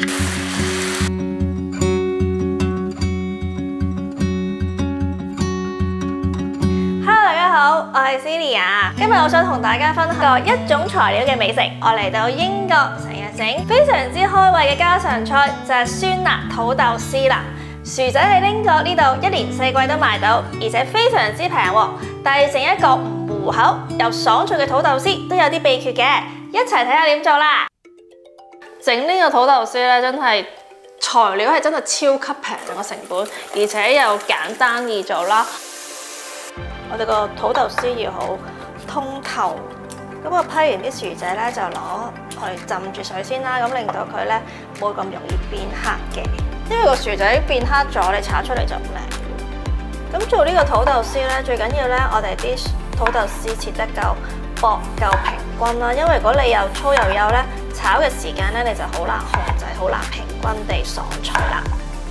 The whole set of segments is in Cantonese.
我係 Celia， 今日我想同大家分享一種材料嘅美食。我嚟到英國成日整非常之開胃嘅家常菜，就係酸辣土豆絲啦。薯仔喺英國呢度一年四季都買到，而且非常之平喎。但係整一個唔糊口又爽脆嘅土豆絲都有啲秘訣嘅，一齊睇下點做啦。整呢個土豆絲咧，真係材料係真係超級平個成本，而且又簡單易做啦。我哋個土豆絲要好通透，咁我批完啲薯仔咧就攞去浸住水先啦，咁令到佢咧冇咁容易變黑嘅，因為個薯仔變黑咗，你炒出嚟就唔靚。咁做呢個土豆絲咧，最緊要咧我哋啲土豆絲切得夠薄夠平均啦，因為如果你又粗又幼咧，炒嘅時間咧你就好難控制，好難平均地爽脆啦。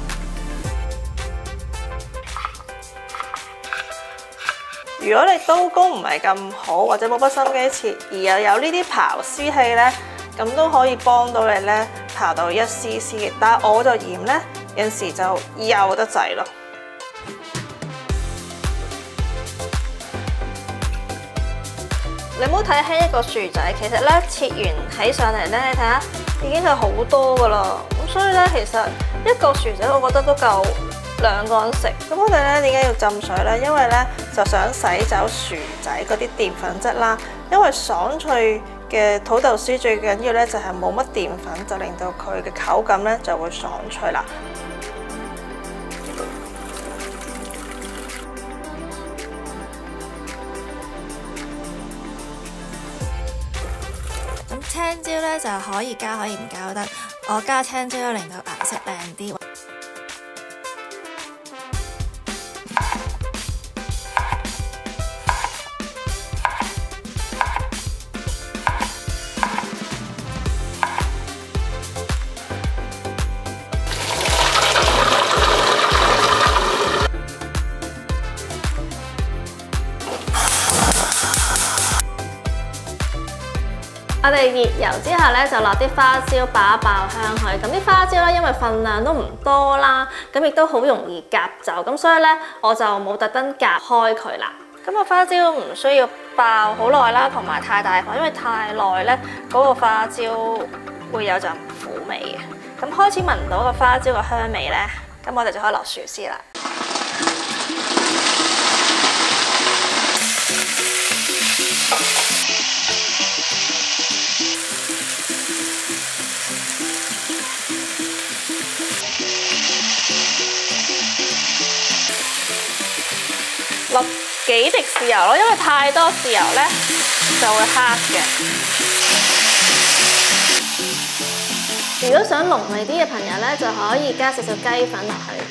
如果你刀工唔係咁好，或者冇乜心機切，而又有呢啲刨絲器咧，咁都可以幫到你咧刨到一絲絲嘅。但係我就嫌咧有陣時就幼得滯咯。你唔好睇輕一個薯仔，其實咧切完起上嚟咧，你睇下已經係好多噶啦。咁所以咧，其實一個薯仔我覺得都夠兩個人食。咁我哋咧點解要浸水咧？因為咧就想洗走薯仔嗰啲澱粉質啦。因為爽脆嘅土豆絲最緊要咧就係冇乜澱粉，就令到佢嘅口感咧就會爽脆啦。咁青椒咧就可以加，可以唔加都得。我加青椒令到顏色靚啲。我哋熱油之後咧，就落啲花椒爆一爆香佢。咁啲花椒咧，因為份量都唔多啦，咁亦都好容易夾走，咁所以咧我就冇特登夾開佢啦。咁個花椒唔需要爆好耐啦，同埋太大火，因為太耐咧嗰個花椒會有陣苦味嘅。咁開始聞到個花椒個香味咧，咁我哋就可以落薯絲啦。落幾滴豉油咯，因為太多豉油咧就會黑嘅。如果想濃味啲嘅朋友咧，就可以加少少雞粉落去。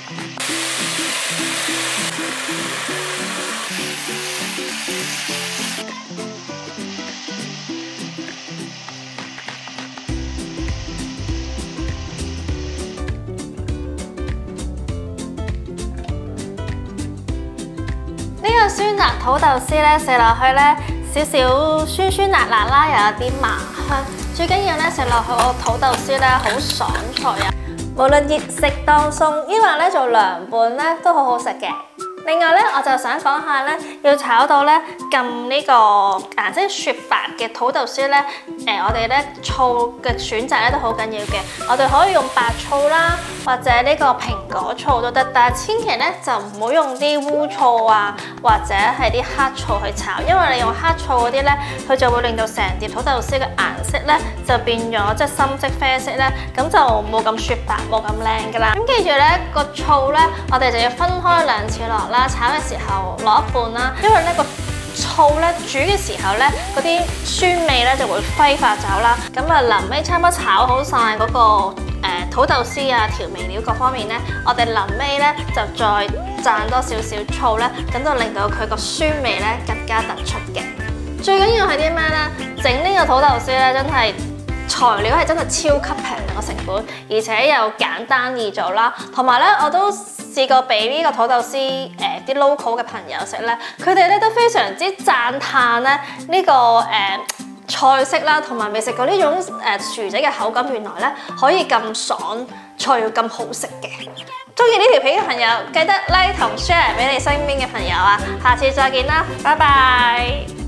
呢個酸辣土豆絲咧，食落去咧少少酸酸辣辣啦，又有啲麻香。最緊要咧食落去個土豆絲咧好爽脆啊！無論熱食當餸，抑或咧做涼拌咧都好好食嘅。另外咧，我就想講下咧，要炒到咧咁呢個顏色雪白嘅土豆絲咧，我哋咧醋嘅選擇咧都好緊要嘅。我哋可以用白醋啦，或者呢個蘋果醋都得，但係千祈咧就唔好用啲烏醋啊，或者係啲黑醋去炒，因為你用黑醋嗰啲咧，佢就會令到成碟土豆絲嘅顏色咧就變咗即係深色啡色咧，咁就冇咁雪白，冇咁靚噶啦。咁記住咧個醋咧，我哋就要分開兩次落啦，炒嘅時候落一半啦，因為呢個醋咧煮嘅時候咧，嗰啲酸味咧就會揮發走啦。咁啊臨尾差唔多炒好晒嗰個土豆絲啊調味料各方面咧，我哋臨尾咧就再灒多少少醋咧，咁就令到佢個酸味咧更加突出嘅。最緊要係啲咩咧？整呢個土豆絲咧真係材料係真係超級平個成本，而且又簡單易做啦。同埋咧我都試過俾呢個土豆絲啲 local 嘅朋友食咧，佢哋咧都非常之讚歎咧呢個菜式啦，同埋未食過呢種薯仔嘅口感，原來咧可以咁爽脆咁好食嘅。中意呢條片嘅朋友，記得 like 同 share 俾你身邊嘅朋友啊！下次再見啦，拜拜。